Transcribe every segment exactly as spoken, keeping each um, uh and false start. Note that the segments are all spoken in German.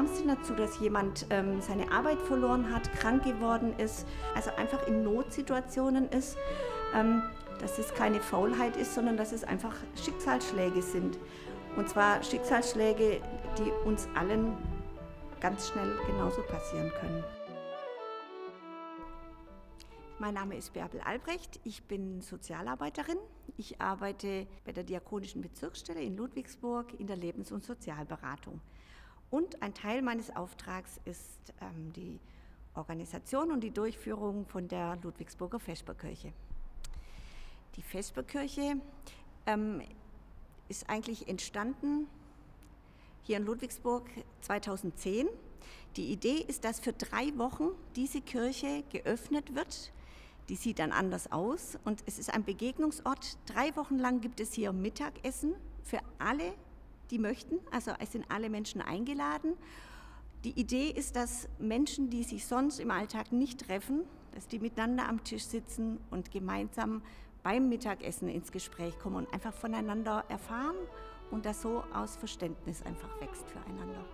Ärmsten dazu, dass jemand ähm, seine Arbeit verloren hat, krank geworden ist, also einfach in Notsituationen ist, ähm, dass es keine Faulheit ist, sondern dass es einfach Schicksalsschläge sind. Und zwar Schicksalsschläge, die uns allen ganz schnell genauso passieren können. Mein Name ist Bärbel Albrecht, ich bin Sozialarbeiterin. Ich arbeite bei der Diakonischen Bezirksstelle in Ludwigsburg in der Lebens- und Sozialberatung. Und ein Teil meines Auftrags ist ähm, die Organisation und die Durchführung von der Ludwigsburger Vesperkirche. Die Vesperkirche ähm, ist eigentlich entstanden hier in Ludwigsburg zweitausendzehn. Die Idee ist, dass für drei Wochen diese Kirche geöffnet wird. Die sieht dann anders aus und es ist ein Begegnungsort. Drei Wochen lang gibt es hier Mittagessen für alle, die möchten. Also es sind alle Menschen eingeladen. Die Idee ist, dass Menschen, die sich sonst im Alltag nicht treffen, dass die miteinander am Tisch sitzen und gemeinsam beim Mittagessen ins Gespräch kommen und einfach voneinander erfahren und dass so aus Verständnis einfach wächst füreinander.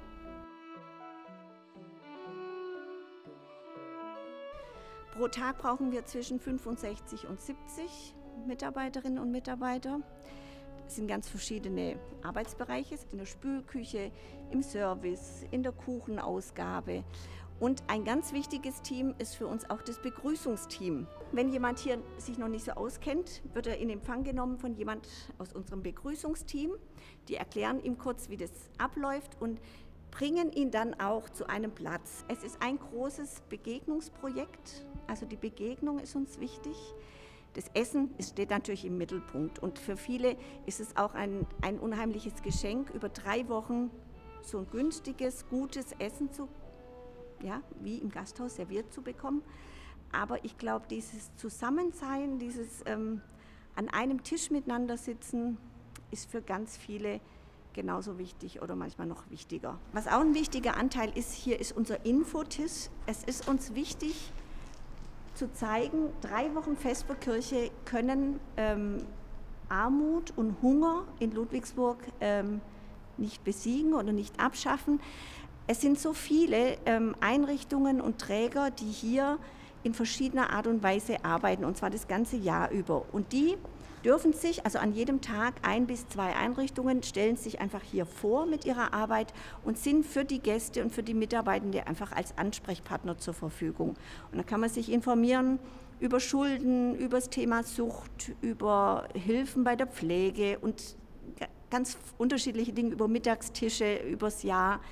Pro Tag brauchen wir zwischen fünfundsechzig und siebzig Mitarbeiterinnen und Mitarbeiter. Es sind ganz verschiedene Arbeitsbereiche, in der Spülküche, im Service, in der Kuchenausgabe. Und ein ganz wichtiges Team ist für uns auch das Begrüßungsteam. Wenn jemand hier sich noch nicht so auskennt, wird er in Empfang genommen von jemand aus unserem Begrüßungsteam. Die erklären ihm kurz, wie das abläuft und bringen ihn dann auch zu einem Platz. Es ist ein großes Begegnungsprojekt, also die Begegnung ist uns wichtig. Das Essen steht natürlich im Mittelpunkt und für viele ist es auch ein, ein unheimliches Geschenk, über drei Wochen so ein günstiges, gutes Essen zu, ja, wie im Gasthaus serviert zu bekommen. Aber ich glaube, dieses Zusammensein, dieses ähm, an einem Tisch miteinander sitzen, ist für ganz viele genauso wichtig oder manchmal noch wichtiger. Was auch ein wichtiger Anteil ist, hier ist unser Infotisch. Es ist uns wichtig zu zeigen, drei Wochen Vesperkirche können ähm, Armut und Hunger in Ludwigsburg ähm, nicht besiegen oder nicht abschaffen. Es sind so viele ähm, Einrichtungen und Träger, die hier in verschiedener Art und Weise arbeiten, und zwar das ganze Jahr über. Und die dürfen sich, also an jedem Tag ein bis zwei Einrichtungen, stellen sich einfach hier vor mit ihrer Arbeit und sind für die Gäste und für die Mitarbeitenden einfach als Ansprechpartner zur Verfügung. Und da kann man sich informieren über Schulden, über das Thema Sucht, über Hilfen bei der Pflege und ganz unterschiedliche Dinge, über Mittagstische, übers Jahr.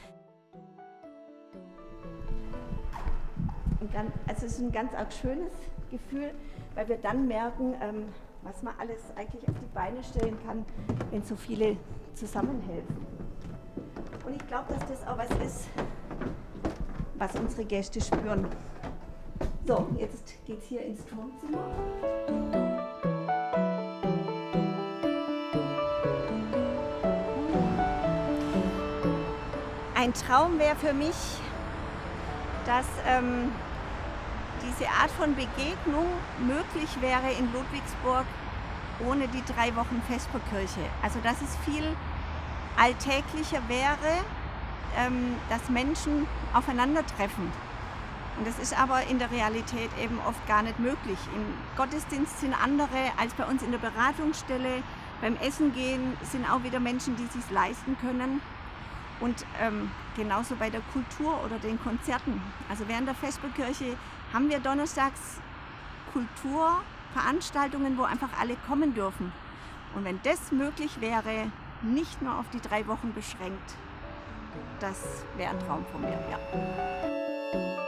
Und dann, also es ist ein ganz arg schönes Gefühl, weil wir dann merken, ähm, was man alles eigentlich auf die Beine stellen kann, wenn so viele zusammenhelfen. Und ich glaube, dass das auch was ist, was unsere Gäste spüren. So, jetzt geht es hier ins Turmzimmer. Ein Traum wäre für mich, dass ähm, diese Art von Begegnung möglich wäre in Ludwigsburg ohne die drei Wochen Vesperkirche. Also dass es viel alltäglicher wäre, ähm, dass Menschen aufeinandertreffen. Und das ist aber in der Realität eben oft gar nicht möglich. Im Gottesdienst sind andere als bei uns in der Beratungsstelle. Beim Essen gehen sind auch wieder Menschen, die es sich leisten können. Und ähm, genauso bei der Kultur oder den Konzerten. Also während der Vesperkirche haben wir donnerstags Kulturveranstaltungen, wo einfach alle kommen dürfen. Und wenn das möglich wäre, nicht nur auf die drei Wochen beschränkt, das wäre ein Traum von mir, ja.